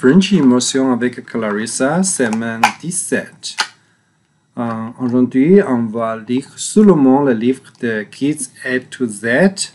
French Immersion avec Clarissa, semaine 17. Aujourd'hui, on va lire seulement le livre de Kids A to Z.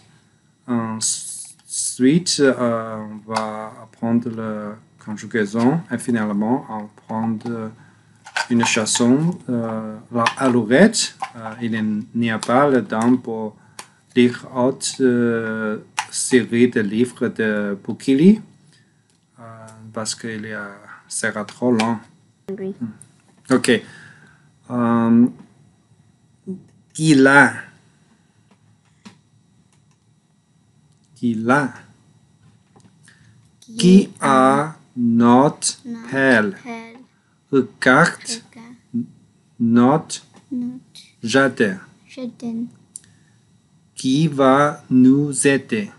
Ensuite, on va apprendre la conjugaison et finalement, on va prendre une chanson, la Alouette. Il n'y a pas le temps pour lire autre série de livres de Bukili. Parce qu'il sera trop long. Oui. Ok. Gila. Gila. Qui a notre pelle? Regarde notre jardin. Qui va nous aider?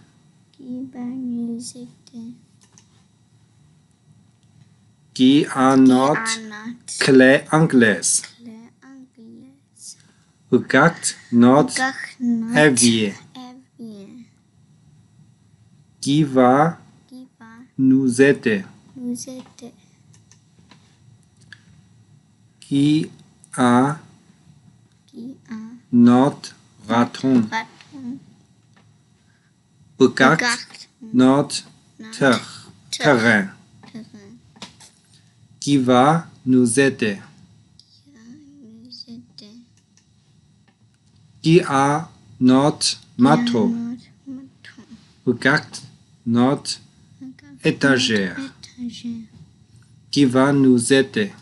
Qui a notre clé anglaise? Regarde notre évier. Qui va nous aider? Qui a notre raton? Regarde notre terrain. Qui va nous aider? Qui a notre marteau? Regarde notre étagère. Qui va nous aider?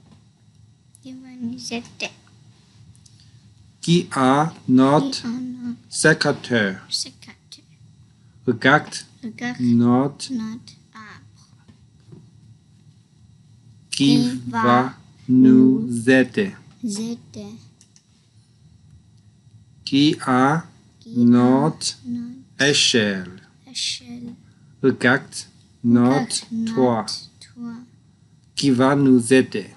Qui a notre sécateur? Regarde notre qui va nous aider? Qui a notre échelle? Regarde notre toit. Qui va nous aider?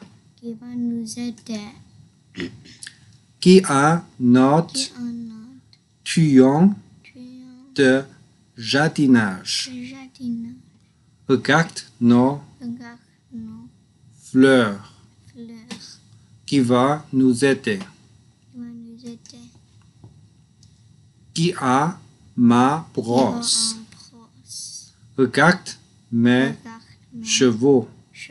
Qui a notre tuyau de jardinage? Regarde nos fleurs. Qui va nous aider? Qui a ma brosse? Regarde mes chevaux.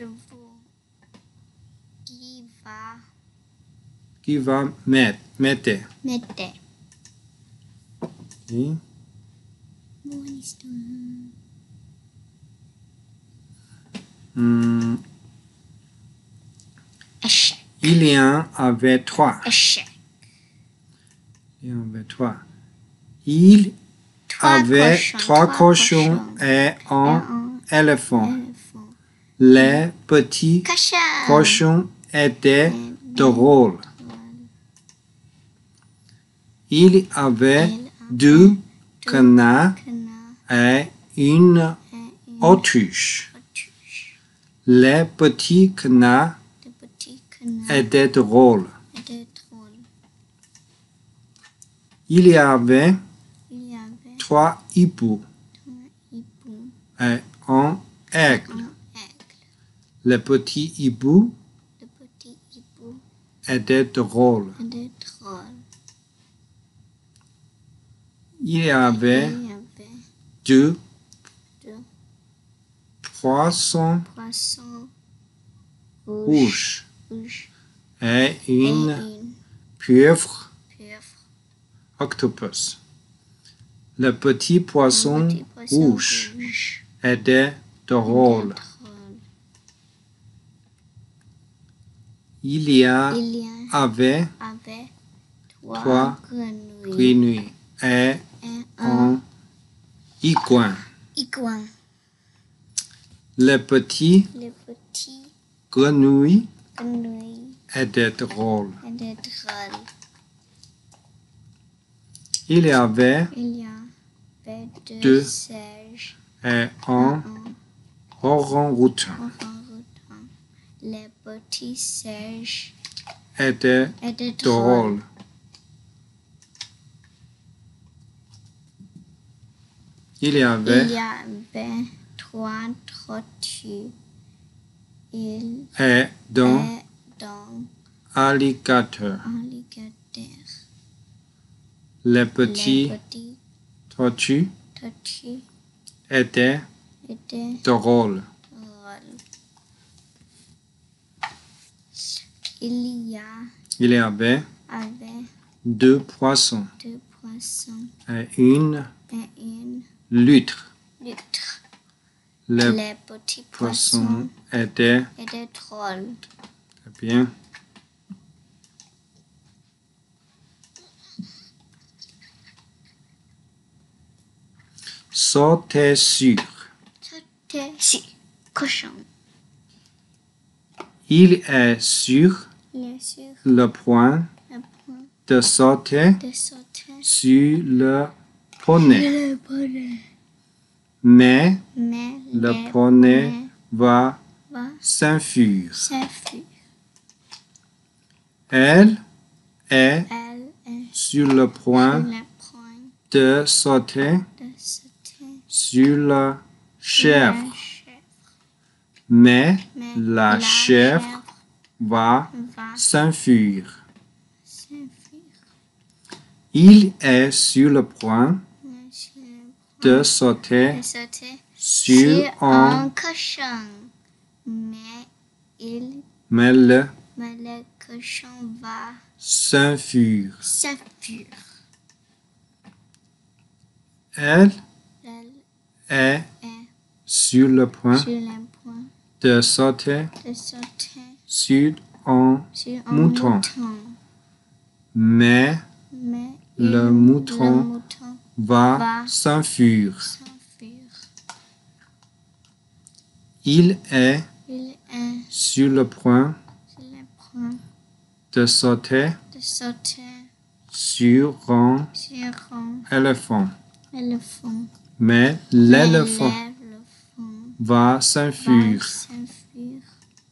Qui va m'aider? Okay. Il y en avait trois. Il avait trois cochons et un éléphant. Les petits cochons étaient drôles. Il y avait deux canards et une autruche. Les petits canards étaient drôles. Il y avait trois hiboux et un aigle. Les petits hiboux étaient drôles. Il y avait deux poissons rouges et une pieuvre octopus. Le petit poisson rouge était drôle. Il y avait trois grenouilles et un iguane. Le petit grenouille était drôle. Il y avait deux et un orang-outan. Les petits singes étaient drôles. Il y avait trois tortues Il est dans est dans alligator. alligator. Les Les petits petits tortues tortues étaient étaient drôles. drôles. Il Il y avait avait 2 poissons deux poissons et une et une loutre. loutre. Les Les petits poissons poissons étaient étaient drôles. très bien. Sauter sur. C'était si cochon. Il est sur Il est sur le point le point de sauter de sauter sur le poney. le poney. Mais Mais le poney va va s'enfuir. s'enfuir. Elle est Elle est sur le sur point le point de sauter de sauter sur la chèvre. la chèvre. Mais Mais la chèvre va va s'enfuir. s'enfuir. Il est sur le point Sur le de point sauter de sauter sur un cochon. Mais mais le cochon va s'enfuir. s'enfuir. Elle Elle est est sur le point sur le point de sauter de sauter sur un sur un mouton. Mais Mais le mouton va va s'enfuir. s'enfuir. Il est Il est sur le point sur le point de sauter de sauter sur un sur un éléphant. éléphant. Mais l'éléphant L'éléphant va va s'enfuir. s'enfuir.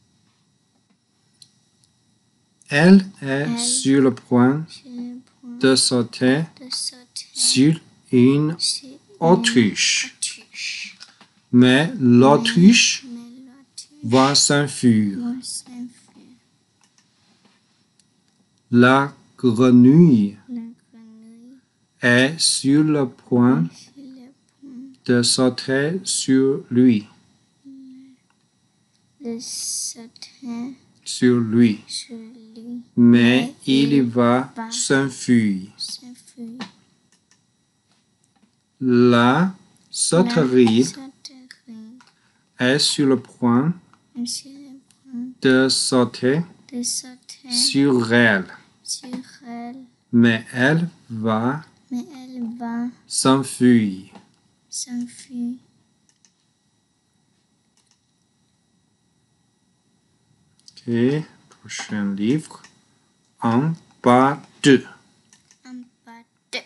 Elle est sur le point Sur le point de sauter de sauter sur une sur autruche. autruche. Mais l'autruche Mais l'autruche va s'enfuir. va s'enfuir. La grenouille La grenouille est sur le point est sur le point de sauter sur lui. de sauter Sur lui. sur lui. Mais il va va s'enfuir. s'enfuir. La sauterelle La sauterelle est sur le point est sur le point de sauter de sauter sur elle. sur elle. Mais elle va Mais elle va s'enfuir. s'enfuir. Ok, prochain livre. En bas 2. En bas de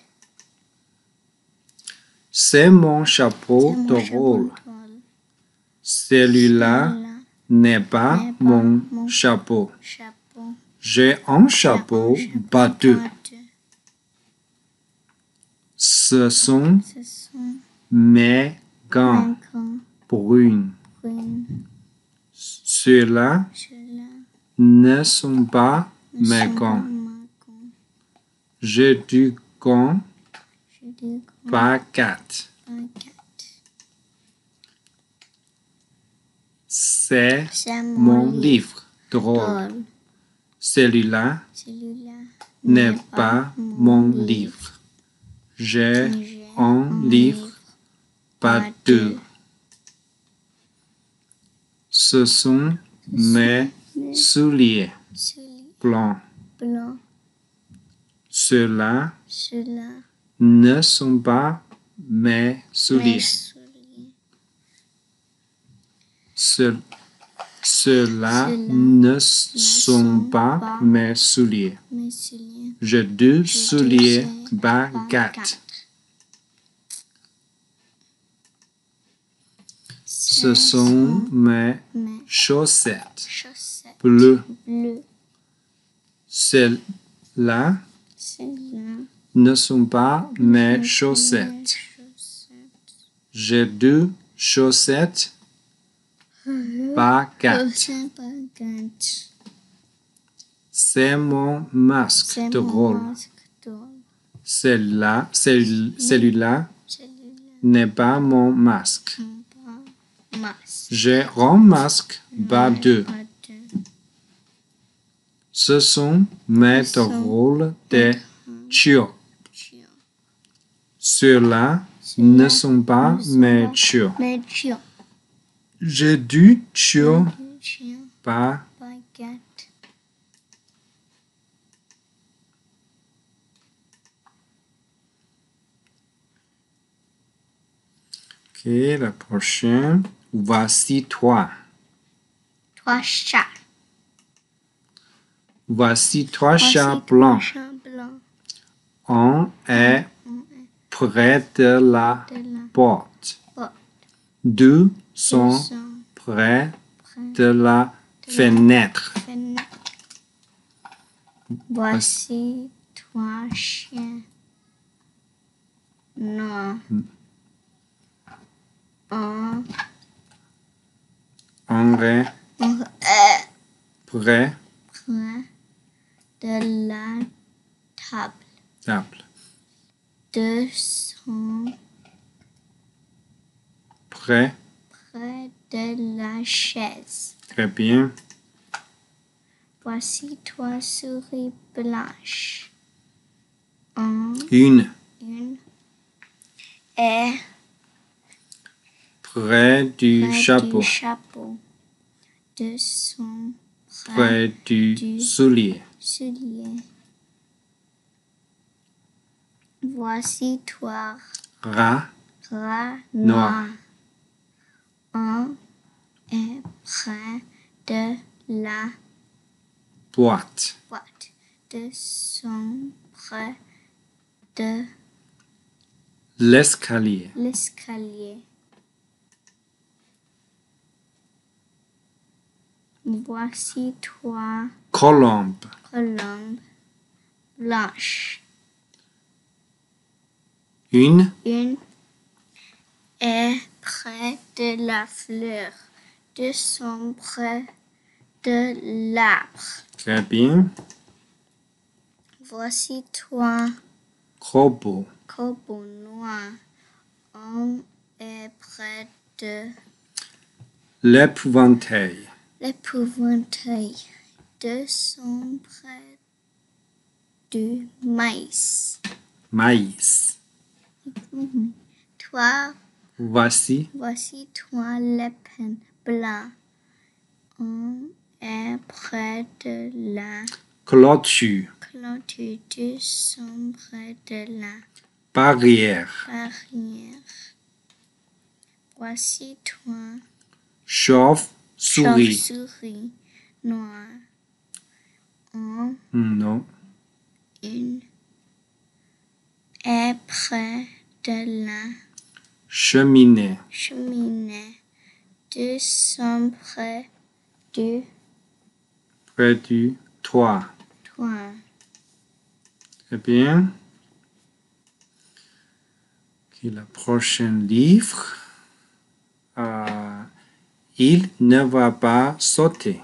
C'est mon chapeau mon de chapeau rôle. drôle. Celui-là Celui-là n'est pas n'est pas mon mon chapeau. chapeau. J'ai un chapeau battu. Ce sont Ce sont mes gants mes gants bruns. bruns. Ceux-là Ceux-là ne sont pas ne mes sont pas gants. mes gants. J'ai du gant J'ai des gants baguette. baguettes. C'est C'est mon livre drôle. drôle. Celui-là Celui-là n'est pas mon livre. J'ai J'ai un livre battu. Ce sont mes souliers Celui blancs. blanc. Ceux-là Ceux-là ne sont pas mes mes souliers. souliers. Ceux-là ne sont pas mes souliers. Mes souliers. J'ai deux souliers baguettes. Ce sont mes mes chaussettes chaussettes bleues. bleues. Celles-là Ceux-là ne sont pas mes mes chaussettes. chaussettes J'ai deux chaussettes Baguette. Baguette. C'est mon masque C'est de mon rôle. masque de rôle. Celui-là Celui-là n'est pas mon masque. n'est pas masque. Je remasque pas deux. Pas de Ce sont mes Ce sont rôles de chiots. chien. Ceux-là ne sont pas mes chiots. Mais chien. J'ai du chiot Chien. pas. Baguette. Ok, la prochaine. Voici toi. Trois chats. Voici trois Voici chats trois blancs. chats blancs. On est près de la De la porte. porte. Deux Ils sont sont près près de la fenêtre. fenêtre. Voici trois chiens noirs. Un On est près près de la table. table. Deux sont Près. près de la chaise. Très bien. Voici trois souris blanches. Une Une est près du près chapeau. du chapeau. Deux sont près Près du du soulier. soulier. Voici trois Rat rats noir. noirs. Un est près de la boîte. boîte. Deux sont près de L'escalier. l'escalier. Voici trois Colombe. colombes blanches. Une Une est près de la fleur. Deux sont près de l'arbre. très bien. Voici trois Corbeau. corbeaux noirs. Un est près de L'épouvantail. l'épouvantail. Deux sont près du maïs. Maïs. Trois, Voici voici trois lapins blancs. Un est près de la clôture. clôture. Deux sont près de la Barrière. barrière. Voici trois Chauve-souris. chauves-souris noires. Un, Non. une est près de la Cheminée. cheminée. Deux sont près du Près du toit. toit. Très bien. Ok, le prochain livre. Il ne va pas sauter.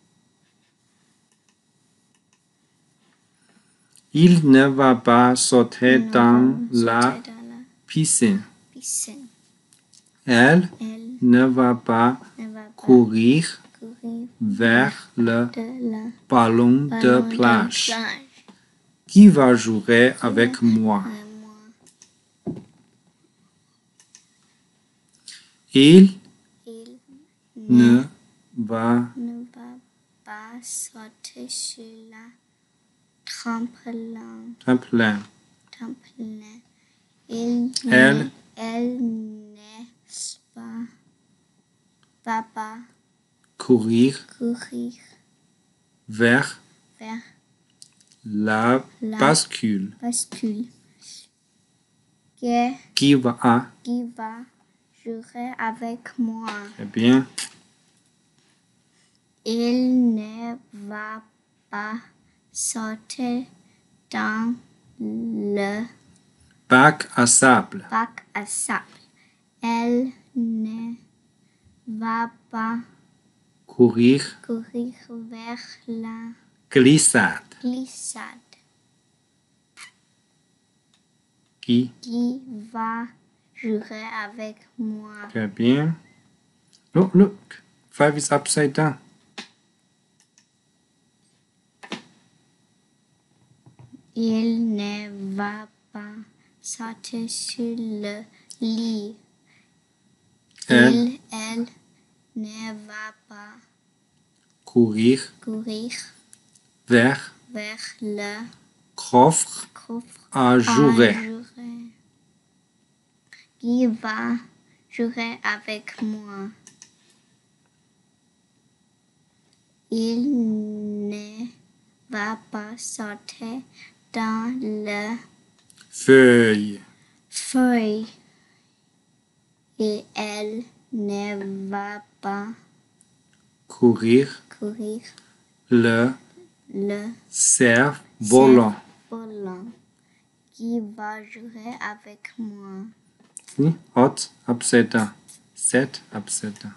Il ne va pas sauter dans la Sauter dans la piscine. piscine. Elle Elle ne va pas ne va pas courir courir vers le de la ballon de ballon plage. Qui va jouer avec moi? Moi. Il Il ne va ne va pas sauter sur la trampoline. trampolin. Elle Elle ne va pas courir courir vers vers la la bascule. bascule. Qui va? Qui va jouer avec moi? Très bien. Il ne va pas sauter dans le Bac à sable. bac à sable. Elle ne va pas courir, courir vers la glissade. glissade. Qui? Qui va jouer avec moi? Très bien. Look. 5 is upside down. Il ne va pas sauter sur le lit. Elle Elle ne va pas courir courir vers vers le coffre coffre à à jouer. jouer. Qui va jouer avec moi? Il ne va pas sauter dans le Feuille. feuille. Et elle ne va pas Courir courir le le cerf-volant. volant. Qui va jouer avec moi? See? 8 upside down. 7 upside down.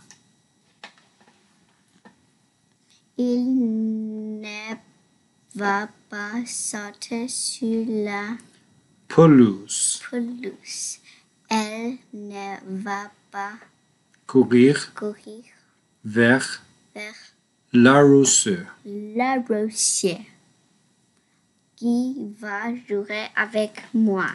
Il ne va pas sauter sur la Pelouse. pelouse. Elle ne va pas Courir courir vers vers l'arroseur. la rosière. Qui va jouer avec moi?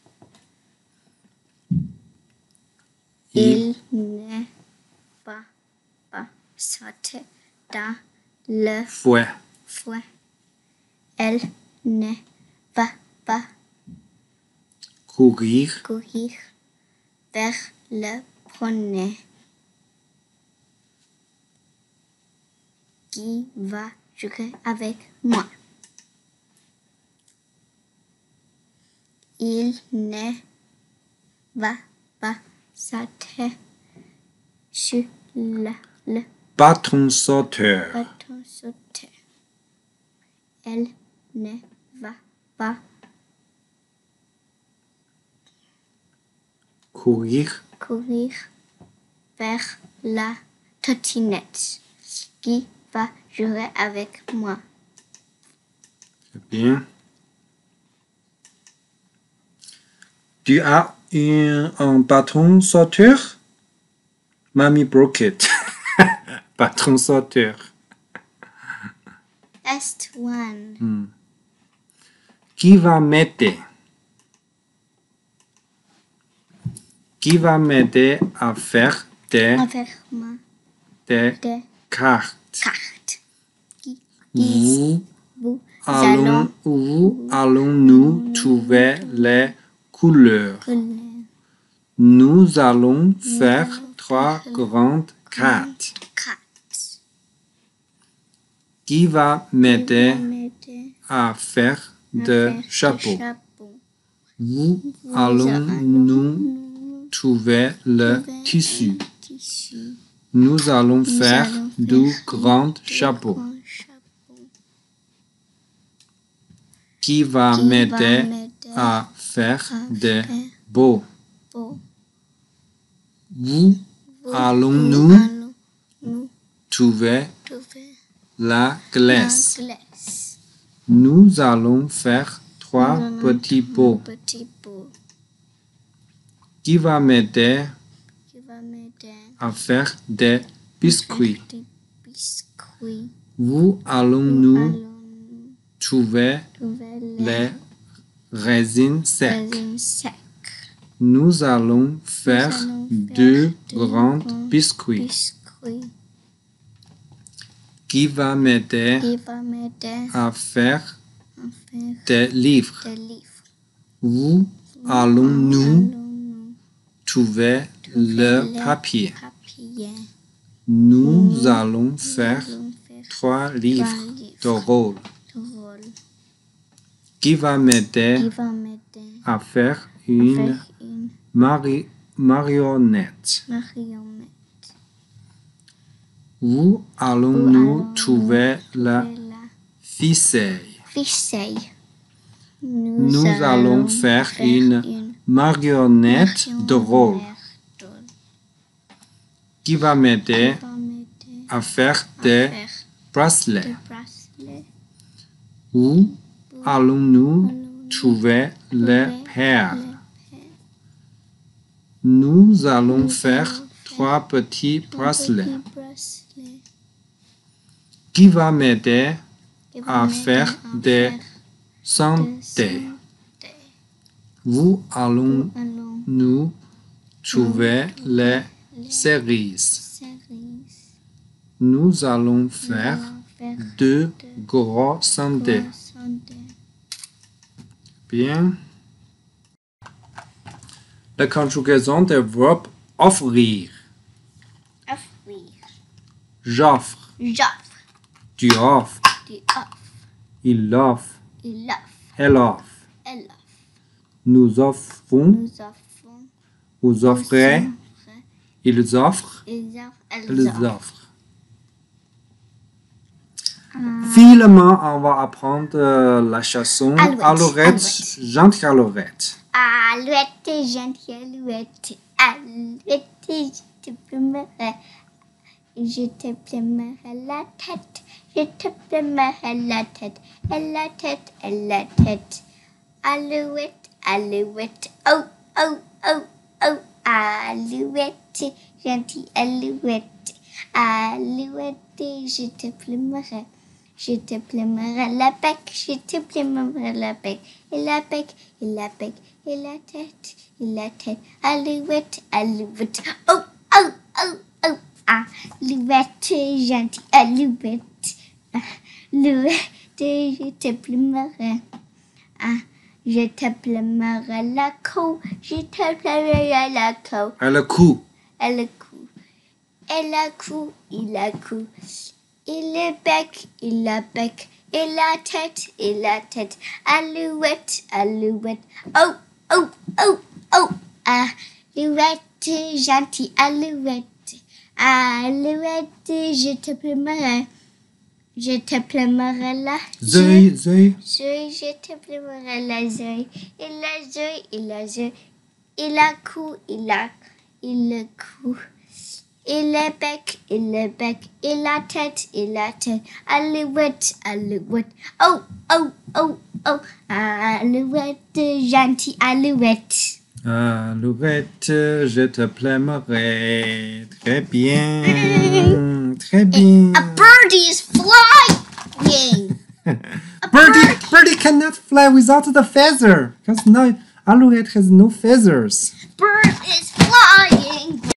Il ne va pas sauter dans le Fouet. fouet. Elle ne va pas Courir courir vers le poney. Qui va jouer avec moi? Il ne va pas sauter sur le bâton sauteur. bâton sauteur. Elle ne va pas Courir courir vers la trottinette. Qui va jouer avec moi? Très bien. Tu as un bâton sauteur? Mamie broke it. Bâton sauteur. Last one. Qui va m'aider? Qui va m'aider à faire Avec moi des des cartes? cartes. Où Vous allons allons-nous trouver les couleurs? couleurs. Nous allons faire 3 grandes cartes. Cartes. Qui va m'aider M'aider à faire à de faire chapeaux? chapeaux. Où allons-nous trouver le tissu? Tissu. Nous allons Nous faire allons de faire grands de chapeaux. grands chapeaux. Qui va Qui m'aider va m'aider à faire à des faire beaux? beaux? Où Où allons-nous allons-nous trouver trouver la la glace? glace? Nous allons faire 3 Nous allons petits faire pots. petits pots. Qui va m'aider Qui va m'aider à faire des biscuits? des biscuits? Où allons-nous Allons-nous trouver trouver les résines secs? résines secs? Nous allons faire allons faire 2 deux grands grands biscuits. biscuits. Qui va m'aider Qui va m'aider à faire à faire des livres? des livres? Où allons-nous Allons-nous trouver le les papier? papiers? Nous allons faire Allons faire 3 livres de livres. rôle. de rôle. Qui va m'aider Qui va m'aider à faire à une faire une marionnette? marionnette? Où allons-nous trouver la la ficelle? ficelle? Nous allons faire une marionnette de rôle. Qui va m'aider va m'aider à faire à des faire bracelets? des bracelets? Où allons-nous Allons-nous trouver les trouver perles? les perles? Nous allons Nous faire allons 3 petits bracelets. Petits bracelets. Qui va m'aider Qui va à m'aider faire à des faire sandés? des Où allons-nous allons trouver les cerises? cerises. Nous allons Nous faire allons faire 2 gros sandés. croissants. Bien. La conjugaison des verbes offrir. Offrir. J'offre. J'offre. Tu offres. Tu offres. Il offre. Il offre. Elle offre. Elle offre. Nous offrons. Nous offrons. Vous offrez. Ils offrent. Ils offrent. Elles Elles offrent. offrent. Finalement, on va apprendre la chanson Alouette, Gentille Alouette. Alouette, gentille alouette. Alouette, je te plumerai. Je te plumerai la tête. Je te plumerai la tête. Et la tête, et la tête. Alouette, alouette. Oh, oh, oh, oh. Alouette, gentille alouette. Alouette, je te plumerai. Je te plumerai la bec, je te plumerai la bec, et la bec, et la bec, et la tête, alouette, alouette, oh, oh, oh, oh, alouette, gentille alouette, alouette, je te plumerai, je te plumerai la queue, je te plumerai la queue, Et le coup. et le cou, et la cou, il la cou. Et le bec, et la bec, et la tête, alouette, alouette, oh, oh, oh, oh, alouette, gentille alouette, alouette, je te plumerai la Zeuil, zeuil. zeuil, je te plumerai la zeuil, et la zeuil, et la zeuil, et la cou, et le cou. Et le bec, et la tête, alouette, alouette, oh, oh, oh, oh, alouette, gentille alouette. Alouette, je te plumerai. Très bien. Très bien. A birdie is flying. Birdie cannot fly without the feather. Because now Alouette has no feathers. Bird is flying.